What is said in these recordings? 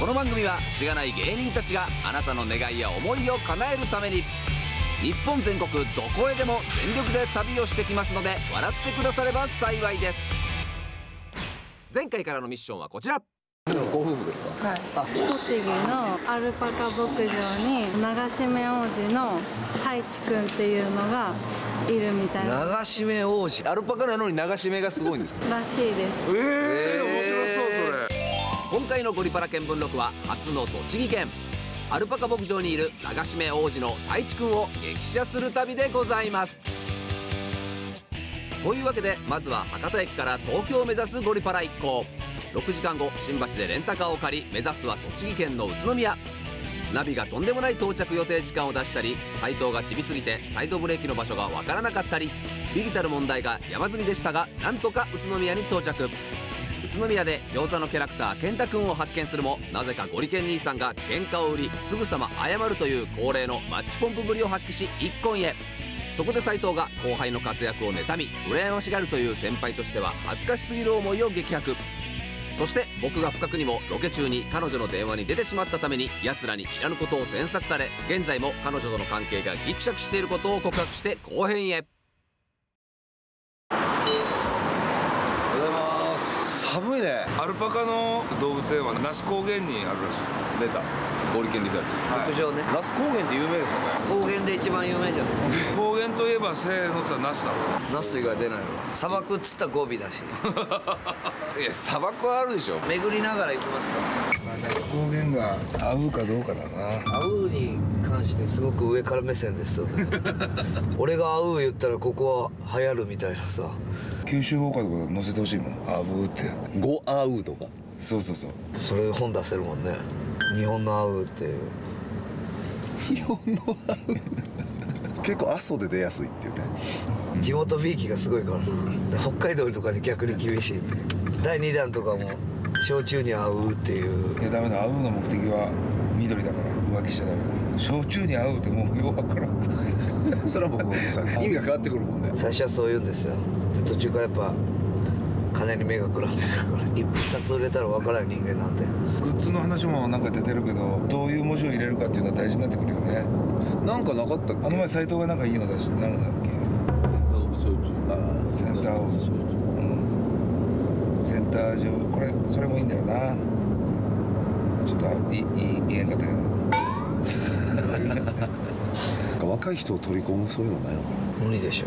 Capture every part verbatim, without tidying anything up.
の番組はしがない芸人たちがあなたの願いや思いを叶えるために日本全国どこへでも全力で旅をしてきますので笑ってくだされば幸いです。前回からのミッションはこちら。 ご夫婦ですか？ はい。栃木のアルパカ牧場に流し目王子の太一くんっていうのがいるみたいな。 流し目王子、アルパカなのに流し目がすごいんですからしいです。ええー、面白そうそれ。 今回のゴリパラ見聞録は初の栃木県アルパカ牧場にいる流し目王子の太一くんを激写する旅でございます。というわけでまずは博多駅から東京を目指すゴリパラ一行。ろくじかんご新橋でレンタカーを借り目指すは栃木県の宇都宮。ナビがとんでもない到着予定時間を出したり斉藤がちびすぎてサイドブレーキの場所がわからなかったりビビたる問題が山積みでしたがなんとか宇都宮に到着。宇都宮で餃子のキャラクター健太くんを発見するもなぜかゴリケン兄さんが喧嘩を売りすぐさま謝るという恒例のマッチポンプぶりを発揮し一献へ。そこで斉藤が後輩の活躍を妬み羨ましがるという先輩としては恥ずかしすぎる思いを激白。そして僕が不覚にもロケ中に彼女の電話に出てしまったために奴らにいらぬことを詮索され現在も彼女との関係がギクシャクしていることを告白して後編へ。 寒いね。 アルパカの動物園は那須高原にあるらしい。 出た。ゴリケンリサーチ。 牧場ね。 那須高原って有名ですよね。 高原で一番有名じゃない。 高原といえばせーのっつったら那須だろう。 ナス以外出ないわ。砂漠っつったらゴビだし。 いや砂漠はあるでしょ。 巡りながら行きますか。 まあ那須高原が合うかどうかだな。 アウーに関してすごく上から目線ですよね。俺がアウー言ったらここは流行るみたいなさ。 九州ウォーカーとか載せてほしいもん。アブーって。 ゴアウとか。 そうそうそう。 それ本出せるもんね。日本のアウーっていう。 日本のアウ結構阿蘇で出やすいっていうね。 地元びいきがすごいから。北海道とかに逆に厳しい。だいにだんとかも焼酎に合うっていう。 いやダメだ。合うの目的は緑だから浮気しちゃダメだ。焼酎に合うってもうよくわからん。 それはもうさ意味が変わってくるもんね。 最初はそう言うんですよ。で途中からやっぱ金に目がくらんでくるから一冊売れたら分からん人間なんて。 グッズの話もなんか出てるけどどういう文字を入れるかっていうのは大事になってくるよね。 なんかなかったっけ？ あの前斉藤がなんかいいの出してなんだっけ。センターオブ焼酎。うん。センター上これそれもいいんだよな。ちょっといいい言えんかったけど。 なんか若い人を取り込むそういうのないのかな。 無理でしょ。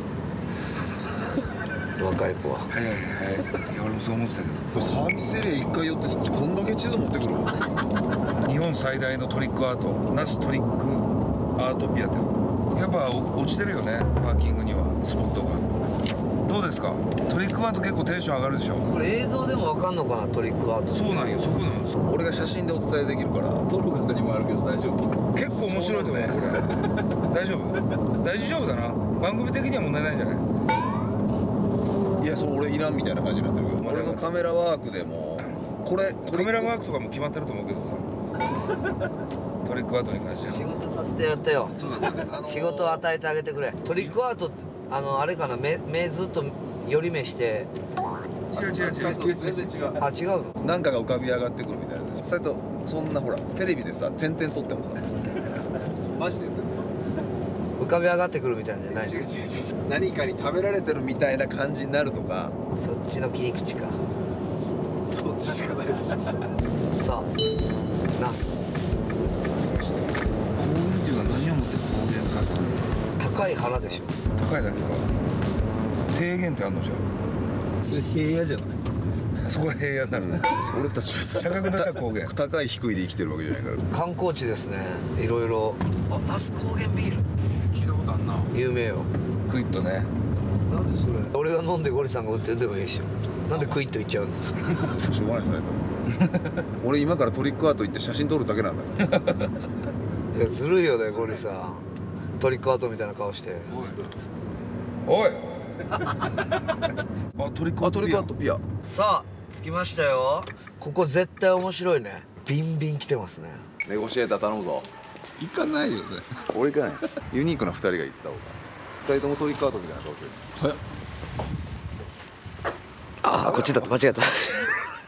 若い子は早い早い。いや俺もそう思ってたけど。 これサービスエリア一回寄ってこんだけ地図持ってくるの。 日本最大のトリックアート那須トリックアートピアテオ。やっぱ落ちてるよねパーキングにはスポットが。どうですかトリックアート結構テンション上がるでしょ。 これ映像でも分かんのかなトリックアート。 そうなんよそこなんです。 俺が写真でお伝えできるから撮る方にもあるけど大丈夫。 結構面白いと思うこれ。大丈夫大丈夫だな。番組的には問題ないんじゃない。 いやそう俺いらんみたいな感じになってるけど俺のカメラワークでもこれカメラワークとかも決まってると思うけどさ。トリックアートに関しては仕事させてやったよ。 そうなんだね、あのー、 仕事を与えてあげてくれ。トリックアートあのあれかな目目ずっと寄り目して。 違う違う違う違う全然違う。 あ違うの。 なんかが浮かび上がってくるみたいな。それとそんなほらテレビでさ点々撮ってもさマジで言ってるの浮かび上がってくるみたいなんじゃないの。 違う違う違う。何かに食べられてるみたいな感じになるとか。 そっちの切り口か。 そっちしかないでしょ。 さあナス高原っていうのは何をもって高原かっていうの。 高い腹でしょ。 高いだけか。低原ってあんのじゃん。 それ平野じゃない。 そこが平野になるね。 俺たち別に高くなったら高原。 高い低いで生きてるわけじゃないから。 観光地ですね。いろいろ。あ那須高原ビール聞いたことあんな。 有名よ。 クイッとね。 なんでそれ俺が飲んでゴリさんが売ってるでもいいでしょ。なんでクイッといっちゃうの。 しょうがないですね俺今からトリックアート行って写真撮るだけなんだよ。 いやずるいよねゴリさん。トリックアートみたいな顔して。 おいあトリックアートトリックアートピア。 さあ着きましたよ。ここ絶対面白いね。ビンビン来てますね。 ネゴシエーター頼むぞ。 行かないよね。 俺行かない。ユニークなふたりが行った方が。ふたりともトリックアートみたいな顔してる。 ああこっちだった間違えた。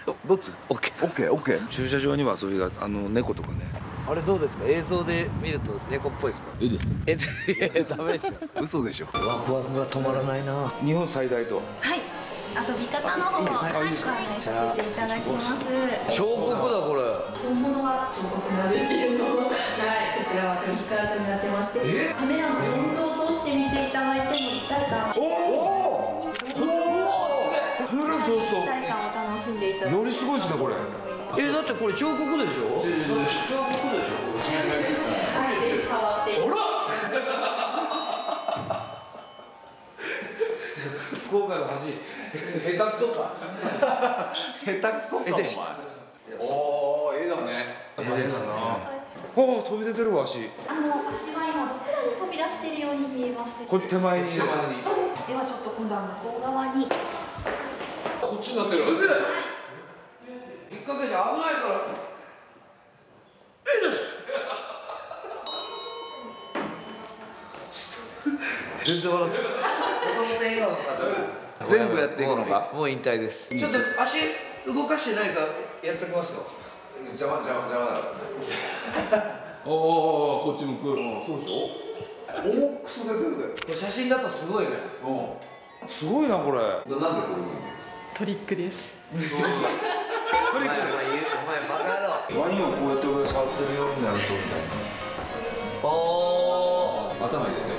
どっち？ オッケーです。 オッケーオッケー。 駐車場にも遊びがあの猫とかね。 あれどうですか？映像で見ると猫っぽいですか？ いいです。 え、いやいやダメでしょ。 嘘でしょ。 ワクワクが止まらないな。 日本最大と。 はい、遊び方の方をはい、ご案内させていただきます。 彫刻だこれ。 本物は彫刻なんですけれども、はい、こちらはトリックアートになってまして、カメラのレンズを通して見ていただいても立体感、 おお。おお。カメラ通すと立体感を楽しんでいただく。 よりすごいですねこれ。 え、だってこれ彫刻でしょ？彫刻でしょ？ はい、ぜひ触って。 ほら。福岡の恥。 下手くそか。下手くそかお前。おお、絵だね。 絵ですな。おお、飛び出てるわ足。 あの足は今どちらに飛び出しているように見えますでしょうか。 これ手前に。 そうです。ではちょっと今度は向こう側に。 こっちになってる。 引っ掛けて危ないから。全然笑ってる。もともと笑顔の方です。 全部やっていくのか。 もう引退です。ちょっと足動かしてないかやっときますよ。 邪魔邪魔邪魔だから。 おお、こっち向く。 そうでしょ。重くそ出てるで。 これ写真だとすごいね。 すごいなこれ。 なんでこういうの。 トリックです。 トリック。 お前お前バカ野郎。 ワニをこうやって俺触ってるようになるとみたいな。 おお。 頭入れて。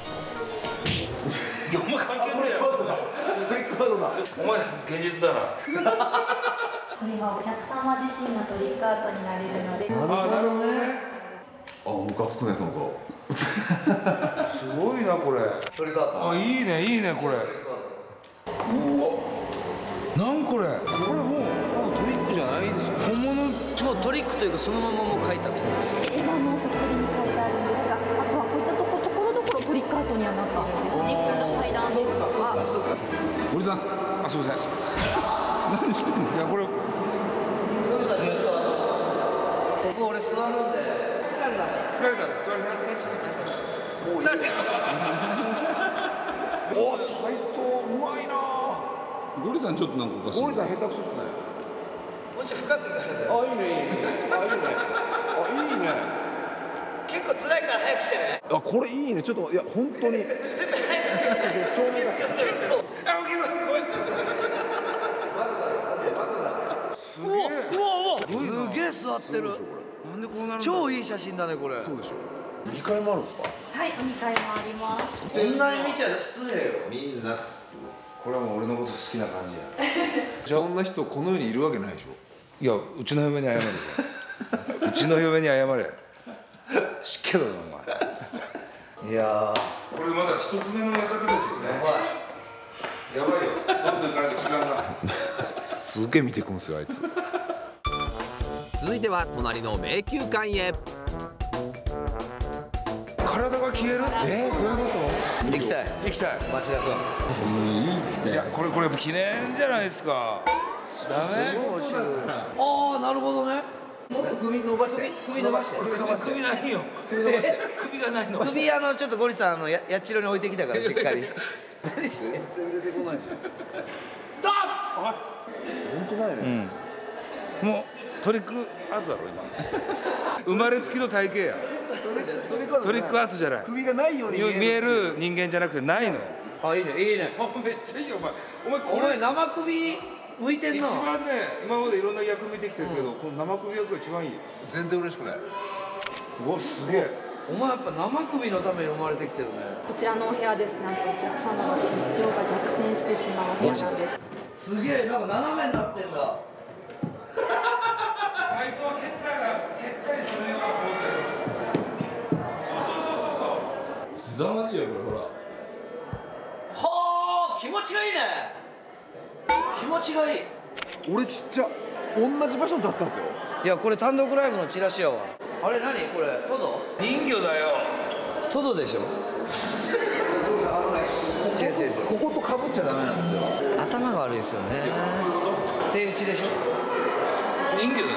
いやお前関係ないやろ。 トリックカードだ。 お前現実だな。 これはお客様自身がトリックアートになれるので。 ああ、なるほどね。 あ、ムカつくねその顔。 すごいなこれ。 トリックアート。 あ、いいねいいねこれ。うわ。なんこれ。これもうトリックじゃないですよ。 本物。 もうトリックというかそのままもう描いたってことですよ。 絵馬のそこに書いてあるんですが、あとはこういったところところどころトリックアートにはなっているんですね。この階段ですとか。 そうか。 森さん、あ、すみません。何してんの。いやこれ。 トミさんちょっとあのここ俺座るんで疲れたね。 疲れた。座りな。 一回ちょっと休む。 お、斉藤うまいな。ゴリさんちょっとなんかおかしい。ゴリさん下手くそっすね。 もうちょい深くいかないと。 あ、いいねいいね。あ、いいね。あ、いいね。 結構辛いから早くしてね。 あ、これいいね。ちょっといや本当に。照明だから。 あ、オッケー。 まだだまだまだだ。 すげえ。 うわうわ。すげえ座ってる。 なんでこうなるの。 超いい写真だねこれ。 そうでしょ。二階もあるんですか。 はい、おにかいもあります。 こんなに見ちゃ失礼よ。 みんな。 これはもう俺のこと好きな感じや。 そんな人この世にいるわけないでしょ。 いや、うちの嫁に謝れ。うちの嫁に謝れ。しっけどなお前。 いやー。これまだ一つ目の館ですよね。やばい。やばいよ。どんどん行かないと時間が。 すげえ見てくんですよあいつ。 続いては隣の迷宮館へ。 体が消える。 えー、どういうこー。行きたい。 行きたい。 町田君。 いや、これこれ記念じゃないですか。ダメ。 ああ、なるほどね。 もっと首伸ばして。 首伸ばして。 首首ないよ。首伸ばして。首がないの。 首あのちょっとゴリさんあのややっちろに置いてきたからしっかり。 全然出てこないじゃん。 だ。 本当ないね。 うん。もうトリックアートだろ今。生まれつきの体型や。トリックアートじゃない。 首がないように見える人間じゃなくてないの。 あ、いいねいいね。 めっちゃいいよお前。お前お前生首向いてん一な。 番ね、今までいろんな役見てきてるけど、この生首役が一番いいよ。 全然嬉しくない。 うわ、すげえ。 お前やっぱ生首のために生まれてきてるね。 こちらのお部屋です。なんとお客様の身長が逆転してしまうお部屋なんです。 すげえなんか斜めになってんだ。 最高は蹴ったら蹴ったりするようなポーズだよ。そうそうそうそうそう。 膝まじやこれほら。 はあ、気持ちがいいね。気持ちがいい。 俺ちっちゃ。同じ場所に立ってたんですよ。 いやこれ単独ライブのチラシやわ。あれ何これトド？ 人魚だよ。 トドでしょ。違う違う違う。 ここと被っちゃダメなんですよ。 頭が悪いですよね。セイウチでしょ。 人魚だよ。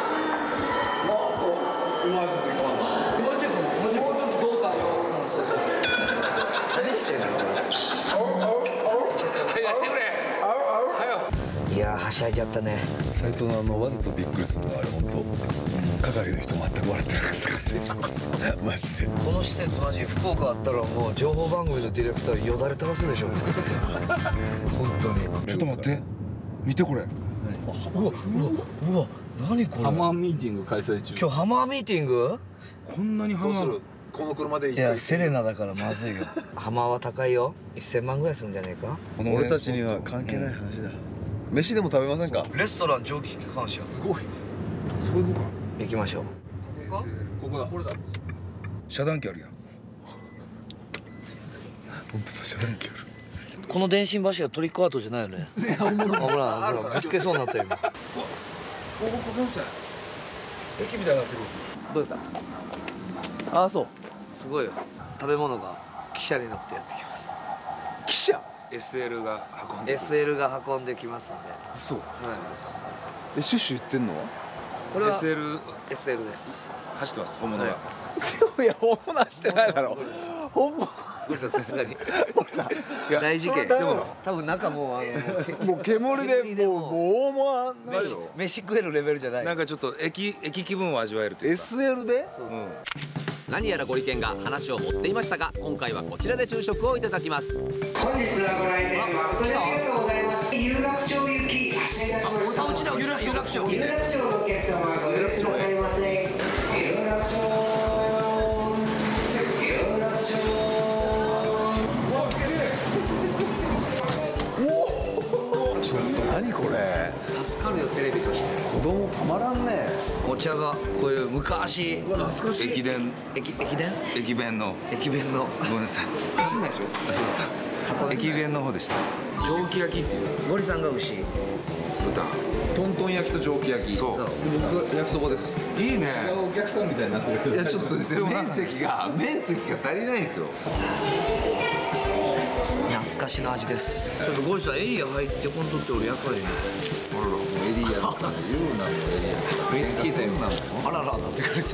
うまいこといかんな。 もうちょっともうちょっと胴体を。 何してんのこれ。 はい、やってくれ。はよ。 いやーしゃいじゃったね。 斉藤のあのわざとびっくりするのはあれ本当係の人全く笑ってなかったからですマジで。 この施設マジ福岡あったらもう情報番組のディレクターよだれ垂らすでしょ本当に。 ちょっと待って、見てこれ。 うわうわうわ何これ。 ハマーミーティング開催中。 今日ハマーミーティング。 こんなにハマー。 この車でいい。 いやセレナだからまずいよ。ハマーは高いよ。いっせんまんぐらいするんじゃねえか。 俺たちには関係ない話だ。飯でも食べませんか。 レストラン蒸気機関車。 すごい。 そこ行こうか。 行きましょう。 ここだ。これだ。 遮断機あるやん。 本当だ、遮断機ある。 この電信柱トリックアートじゃないよね。ほらほらぶつけそうになったよ今。 広告本線。駅みたいになってる。 どうやった。ああそう。すごいよ。食べ物が汽車に乗ってやってきます。 汽車。 エスエル が運んで。 エスエル が運んできますんで。 そう。 はい。 え、シュッシュ言ってんのは。 これはエスエルエスエル です。 走ってます本物が。 いや、本物はしてないだろ。本物。 ごめんなさい、さすがに。大事件。 でも多分中もうあのもう煙でもう棒もあんない飯飯食えるレベルじゃない。 なんかちょっと駅駅気分を味わえるというか。 エスエル で。 何やらゴリケンが話を持っていましたが、今回はこちらで昼食をいただきます。 本日はご来店誠にありがとうございます。有楽町行き発車いたしました。 あ、うちだ、有楽町。有楽町。 有楽町のお客様ご予約くださいませ。有楽町。有楽町。 ちょっと何これ。 助かるよテレビとして。 子供たまらんね。 お茶がこういう昔懐かしい。駅伝駅駅伝駅弁の駅弁のごめんなさい。走んないでしょ。あ、そうだった。駅弁の方でした。蒸気焼きっていうゴリさんが牛。 豚。 トントン焼きと蒸気焼き。 そう。 僕焼きそばです。 いいね。 違うお客さんみたいになってるけど。 いやちょっとですね、面積が面積が足りないんですよ。 懐かしの味です。ちょっとゴリさんエリア入ってこんとって俺役割に。 エリアとか言うなよエリア。聞いたよ。 あららなって感じ。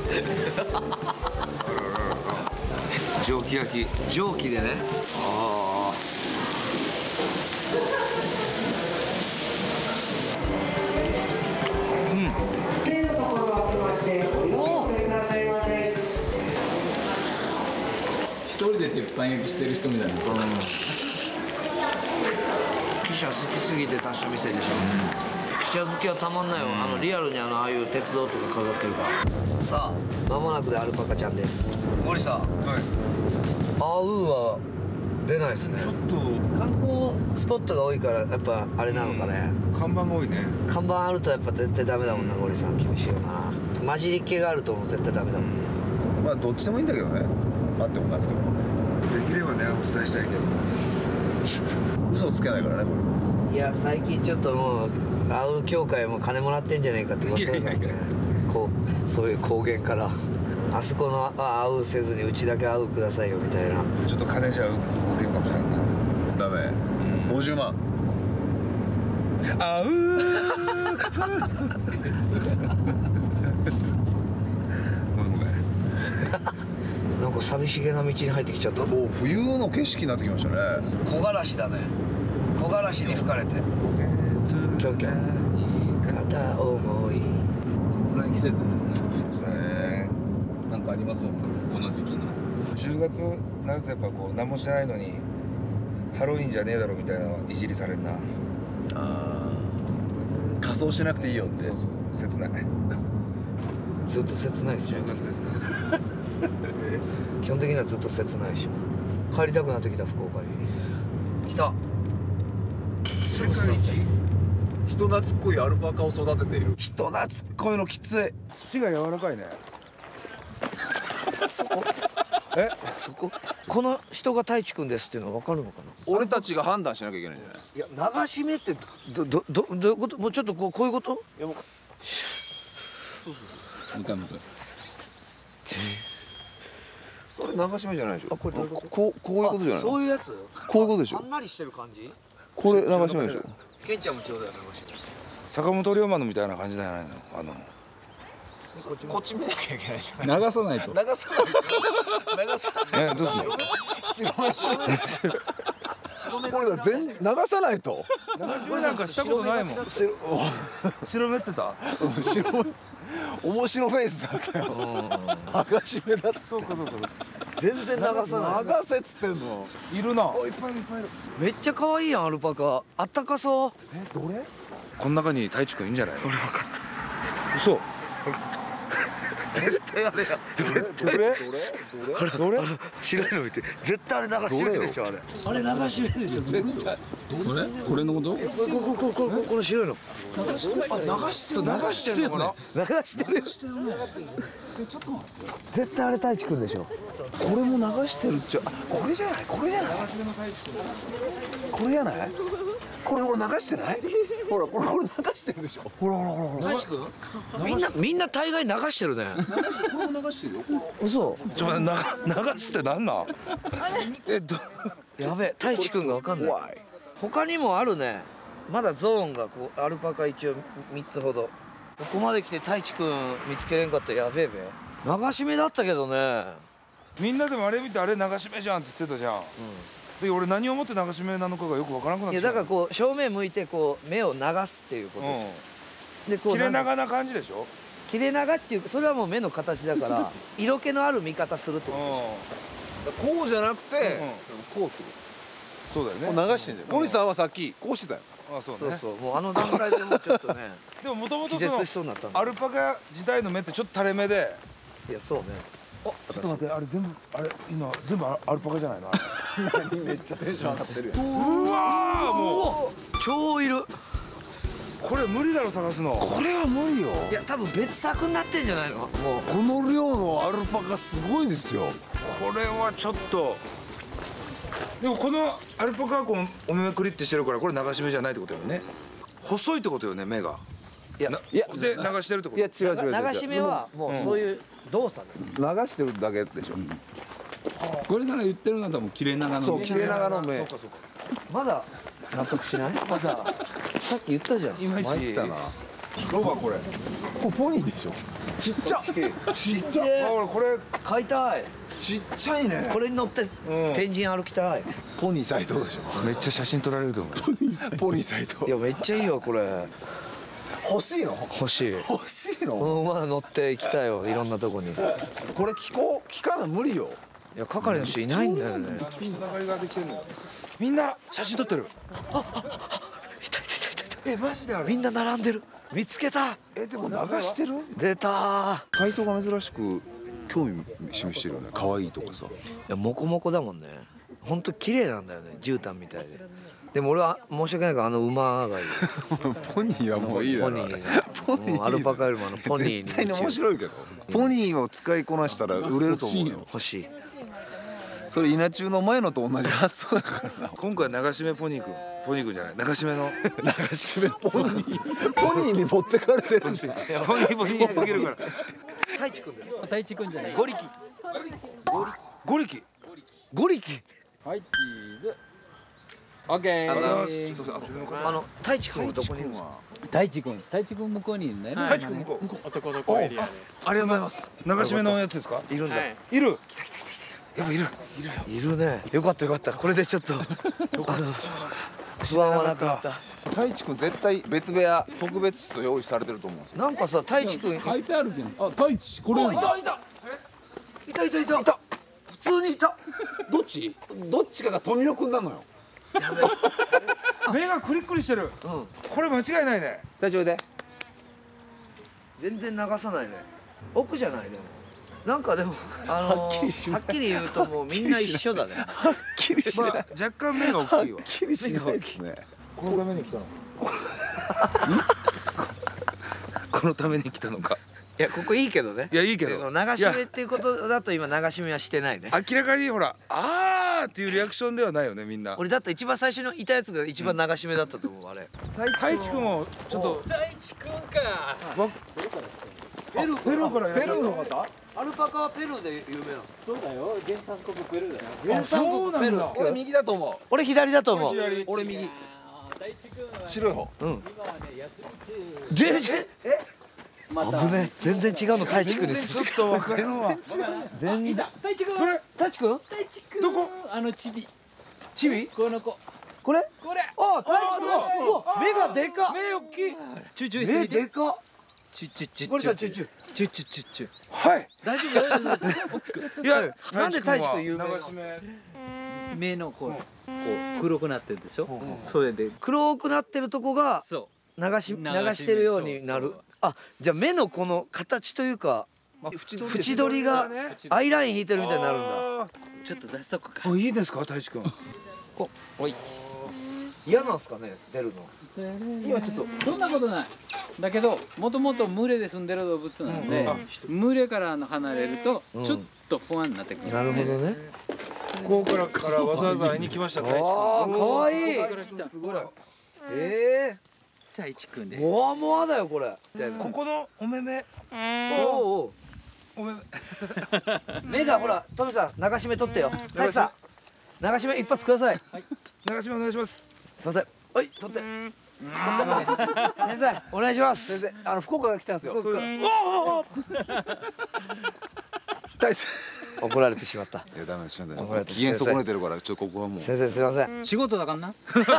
蒸気焼き。 蒸気でね。ああ。 手のところが開きまして、お湯をお取りくださいませ。 一人で鉄板焼きしてる人みたいな。 汽車好きすぎて足した店でしょ。汽車好きはたまんないよ。あのリアルにあのああいう鉄道とか飾ってるから。さあ、間もなくでアルパカちゃんです。ゴリさん。 はい。 アウーは出ないですね。 ちょっと観光スポットが多いからやっぱあれなのかね。 看板が多いね。 看板あるとやっぱ絶対ダメだもんな、ゴリさん厳しいよな。混じりっ気があるともう絶対ダメだもんね。 まあどっちでもいいんだけどね。あってもなくても。 できればねお伝えしたいけど。 嘘つけないからねこいや最近ちょっともうアウー協会も金もらってんじゃねえかって噂だからね。こうそういう公言からあそこのあアウーせずにうちだけアウーくださいよみたいな。 ちょっと金じゃ動けんかもしれんな。 れ。ダメ。ごじゅうまん。 あうごめんごめん。 なんか寂しげな道に入ってきちゃった。 もう冬の景色になってきましたね。 木枯らしだね。木枯らしに吹かれてキョンキョン片思い。 切ない季節ですよね。 そうですね。 なんかありますもんね、この時期の。 じゅうがつになるとやっぱこう何もしてないのにハロウィンじゃねえだろみたいないじりされんな。 ああ。仮装しなくていいよって。 そうそう切ない。 ずっと切ないですじゅねうがつですか。 基本的にはずっと切ないでしょ。帰りたくなってきた福岡に来た。 世界一人懐っこいアルパカを育てている。人懐っこいのきつい。 土が柔らかいね。 えそここの人が太一くんですっていうのは分かるのかな。 俺たちが判断しなきゃいけないんじゃない。 いや流し目ってどどどどういうこと。もうちょっとこうこういうこと。いやもう向かい向かい。 それ流し目じゃないでしょ。 あこれどういうこと。 こうこういうことじゃないの。 そういうやつ。 こういうことでしょはんなりしてる感じ。 これ流し目でしょ。 ケンちゃんもちょうだい流し目。 坂本龍馬のみたいな感じじゃないの。あのこっち見なきゃいけないじゃない。 流さないと。 流さないと。流さないえどうすんの。 と。白目。これだ全流さないと。 島なんかしたことないもん。白目ってた。 白面白フェイスだったよ。流し目だっつって。 そうかそうか。 全然流さない。 流せっつってんの。 いるな。 いっぱいいっぱいいる。 めっちゃ可愛いやんアルパカ。あったかそう。 え、どれ？ この中に太一くんいいんじゃない？俺分かった。嘘。絶対あれや。絶対。どれ？どれ？どれ？白いの見て。絶対あれ流し目でしょあれ。あれ流し目でしょ絶対。 これ？これのこと？ ここここここの白いの。 流してあ流してる流してるのかな？ 流してる。 流してるね。え、ちょっと待って。 絶対あれ太一くんでしょ。 これも流してるっちゃ。これじゃない？これじゃない？これじゃない？これ俺流してない？ほらこれこれ流してるでしょ。ほらほらほら。 太一くん？みんなみんな大概流してるね。 流してこれも流してるよ。 嘘。 ちょっと流すってなんなん？えど。 やべえ太一くんがわかんない。他にもあるね。まだゾーンがこうアルパカ一応みっつほど。ここまで来て太一くん見つけれんかったらやべえべ。流し目だったけどね。 みんなでもあれ見てあれ流し目じゃんって言ってたじゃん。で俺何をもって流し目なのかがよくわからなくなってきた。 いやだからこう正面向いてこう目を流すっていうことでしょ。でこう切れ長な感じでしょ。 切れ長っていうそれはもう目の形だから色気のある見方するってことでしょ。 こうじゃなくてこうって。 そうだよね。 もう流してんじゃん。小西さんはさっきこうしてたよ。 あそうね。 そうそうもうあの段階でもうちょっとね。 でももともと気絶しそうになったんだ。 アルパカ自体の目ってちょっと垂れ目で。 いやそうね。 あ、ちょっと待ってあれ全部あれ今全部アルパカじゃないの？ めっちゃテンション上がってるよ。 うわもう超いる。 これ無理だろ探すの。 これは無理よ。 いや多分別作になってんじゃないの？もうこの量のアルパカすごいですよ。 これはちょっと。でもこのアルパカはこうお目目クリってしてるからこれ流し目じゃないってことよね。細いってことよね目が。 いやいやで流してるってこと。 いや違う違う違う。 流し目はもうそういう動作で流してるだけでしょ。 これさんが言ってるのは多分切れ長の目。 そう切れ長の目。 まだ納得しない？まださっき言ったじゃん。 いまいち。 参ったな。 どうかこれ。 これポニーでしょ。ちっちゃ。ちっちゃ。 あ俺これ買いたい。 ちっちゃいね。 これに乗って天神歩きたい。 ポニー斎藤でしょ。 めっちゃ写真撮られると思う。 ポニー斎藤。 いやめっちゃいいよこれ。 欲しいの？ 欲しい。 欲しいの？ この馬乗って行きたいよいろんなとこに。 これ聞こう聞かな無理よ。 いや係の人いないんだよね。 人だかりができてるのよ。みんな写真撮ってる。 あああいたいたいたいた。 えマジである。 みんな並んでる。見つけた。 えでも流してる？ 出た。 斎藤が珍しく興味示してるよね。可愛いとかさ。 いやモコモコだもんね。本当綺麗なんだよね絨毯みたいで。でも俺は申し訳ないからあの馬がいい。 ポニーはもういいだろ。 ポニー。ポニー。アルパカよりもあのポニーに。 絶対に面白いけど。ポニーを使いこなしたら売れると思うよ。 欲しい。 それ稲中の前のと同じ発想だからな。 今回流し目ポニーくん。ポニーくんじゃない。流し目の。 流し目ポニー。ポニーに持ってかれてるんじゃん。 ポニーポニーすぎるから。 太一くんです。 太一くんじゃない。 ゴリキ。 ゴリキ。 ゴリキ。 はいチーズ。オッケー。 あの太一くんはどこにいるんですか。 太一くん。太一くん向こうにいるんだよね。 太一くん向こう。 男の子エリアで。 ありがとうございます。流し目のやつですか。 いるんだ。 いる。来た来た来た来た。やっぱいる。 いるね。よかったよかった。これでちょっとあの不安はなくなった。 太一くん絶対別部屋特別室用意されてると思うんですよ。 なんかさ太一くん。 書いてあるけど。あ太一これ。 いたいた。いたいたいたいた。普通にいた。 どっち？どっちかが富野くんなのよ。 目がクリックリしてる。うん。これ間違いないね。 大丈夫で。全然流さないね。奥じゃないね。なんかでもあのー、はっきり言うともうみんな一緒だね。 はっきりしない。 まあ、若干目が大きいわ。 はっきりしないですね。 このために来たの。このために来たのか。 いやここいいけどね。 いやいいけど。 流し目っていうことだと今流し目はしてないね。 明らかにほらあーっていうリアクションではないよねみんな。 俺だって一番最初にいたやつが一番流し目だったと思うあれ。 太一くんもちょっと。 太一くんか。 ペルーペルーからペルーの方？ アルパカはペルーで有名なの。 そうだよ。原産国ペルーだよ。 原産国ペルー。 俺右だと思う。 俺左だと思う。 俺右。 太一くんは白い方。 うん。 今はね休み中。 全然え？ また。 危ね。全然違うの太一くんです。 ちょっと分かるわ。 全然。太一くん。 太一くん？ 太一くん。 どこ？ あのチビ。 チビ？ この子。 これこれあ太一君目がでかっ目大きいチュチュして目みてでかっチュチュチュこれさチュチュチュチュチュチュはい大丈夫大丈夫いやなんで太一君有名なの流し目目のこうこう黒くなってるでしょそれで黒くなってるとこがそ流し流してるようになるあじゃあ目のこの形というか縁取りがアイライン引いてるみたいになるんだうちょっと出しとこうかあいいですか太一君こうおい嫌なんすかね出るの今ちょっとそんなことないだけどもともと群れで住んでる動物なので群れから離れるとちょっと不安になってくるなるほどね福岡からわざわざ会いに来ました太一君あーかわいいすごいえ太一くんでえモワモワだよこれここのお目目おおお目目目がほらトミさん流し目取ってよ太一さん流し目一発ください流し目お願いしますすいませんはい取って先生お願いします先生あの福岡が来たんですよ大勢怒られてしまったいやダメですよ怒られて機嫌損ねてるからちょっとここはもう先生すいません仕事だからな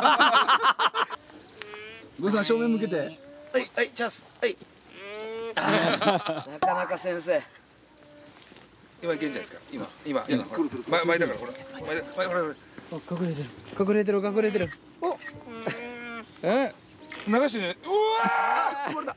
ごさん正面向けてはいはいチャンスはいあーなかなか先生今いけんじゃないですか今今今ほら前前だからほら前だ前ほらほら隠れてる隠れてる隠れてるおえ流してねうわ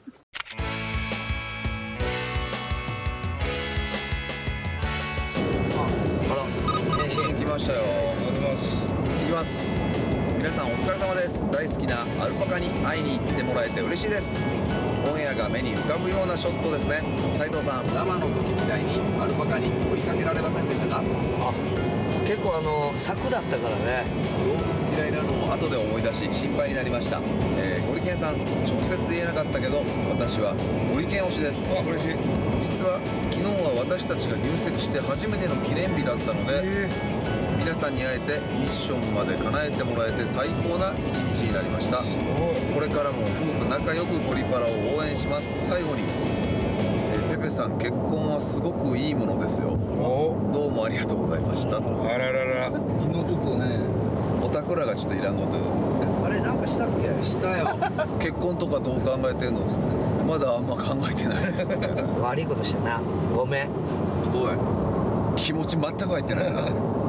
行きましたよ。行きます。皆さんお疲れ様です。大好きなアルパカに会いに行ってもらえて嬉しいです。オンエアが目に浮かぶようなショットですね。斉藤さん、生の時みたいにアルパカに追いかけられませんでしたか？ 結構あの柵だったからね動物嫌いなのを後で思い出し心配になりました。えー、ゴリケンさん、直接言えなかったけど私はゴリケン推しです。 あ嬉しい実は昨日は私たちが入籍して初めての記念日だったので、 え皆さんに会えてミッションまで叶えてもらえて最高な一日になりました。これからも夫婦仲良くゴリパラを応援します。最後に、えーペペさん結婚はすごくいいものですよ。 おどうもありがとうございましたと。 あららら昨日ちょっとねおたくらがちょっといらんことあれなんかしたっけしたよ。結婚とかどう考えてんのっつってまだあんま考えてないですみたいな。 悪いことしたなごめんおい気持ち全く入ってないな。